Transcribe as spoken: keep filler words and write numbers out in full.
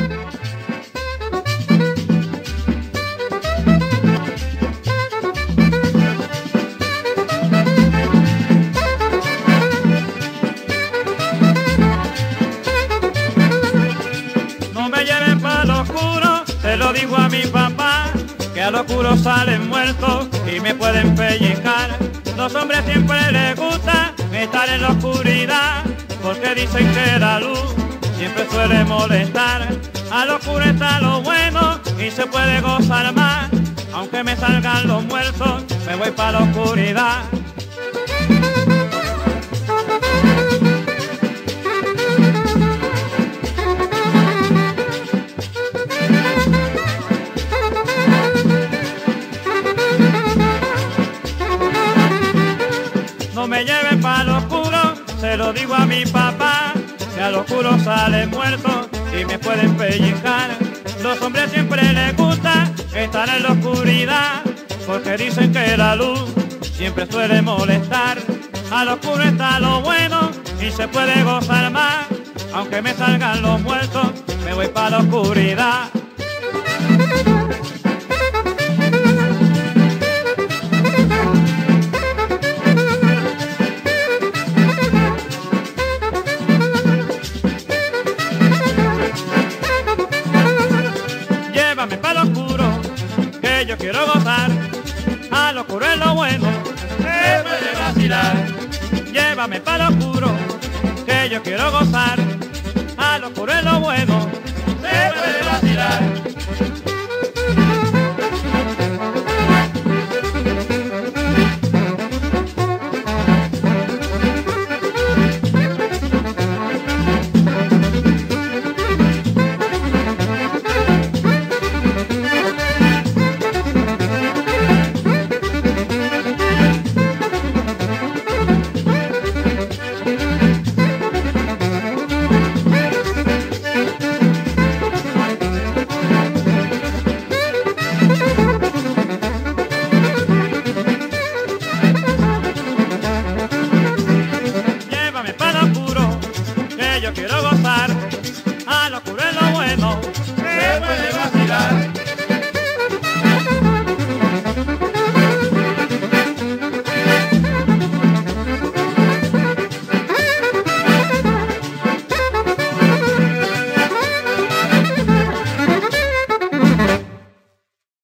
No me lleven para lo oscuro, se lo digo a mi papá, que a lo oscuro salen muertos y me pueden pellizcar. Los hombres siempre les gusta estar en la oscuridad, porque dicen que la luz siempre suele molestar. A lo oscuro está lo bueno y se puede gozar más, aunque me salgan los muertos, me voy para la oscuridad. No me lleven para lo oscuro, se lo digo a mi papá, que a lo oscuro salen muertos y me pueden pellizcar. Los hombres siempre les gusta estar en la oscuridad, porque dicen que la luz siempre suele molestar. A lo oscuro está lo bueno y se puede gozar más, aunque me salgan los muertos, me voy para la oscuridad. Llévame para lo oscuro, que yo quiero gozar. A lo oscuro es lo bueno, se puede vacilar. Llévame para lo oscuro, que yo quiero gozar. A lo oscuro es lo bueno, se puede vacilar.